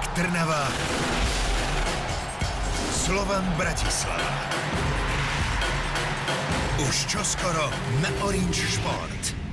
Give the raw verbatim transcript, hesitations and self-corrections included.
Trnava, Slovan Bratislava. Už čoskoro na Orange Šport.